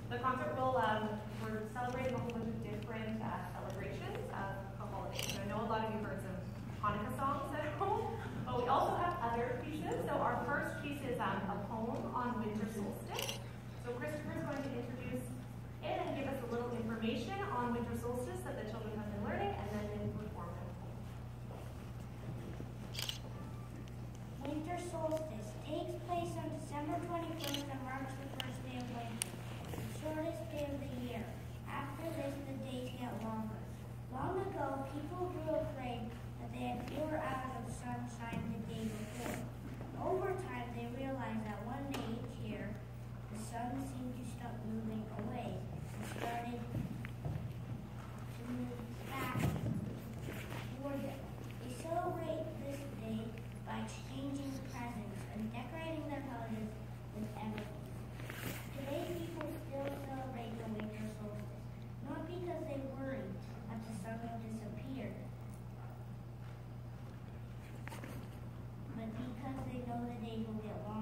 The concert will, we're celebrating a whole bunch of different celebrations of a holiday. So I know a lot of you heard some Hanukkah songs at home, but we also have other pieces. So our first piece is a poem on winter solstice. So Christopher is going to introduce it and give us a little information on winter solstice that the children have been learning, and then we'll perform it. Winter solstice takes place on December 21st and marks the first day of winter, the shortest day of the year. After this, the days get longer. Long ago, people grew afraid that they had fewer hours of sunshine the day before. Over time, they realized that one day each year, the sun seemed to stop moving away and started to move back toward them. They celebrate this day by exchanging presents and decorating their houses with everything. Today, people still celebrate the winter solstice, not because they worry that the sun will disappear, but because they know the days will get longer.